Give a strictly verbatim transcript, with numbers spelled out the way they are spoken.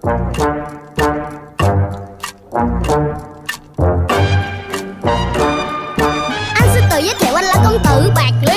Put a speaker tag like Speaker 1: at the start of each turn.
Speaker 1: Anh xin tự giới thiệu, anh là công tử bạc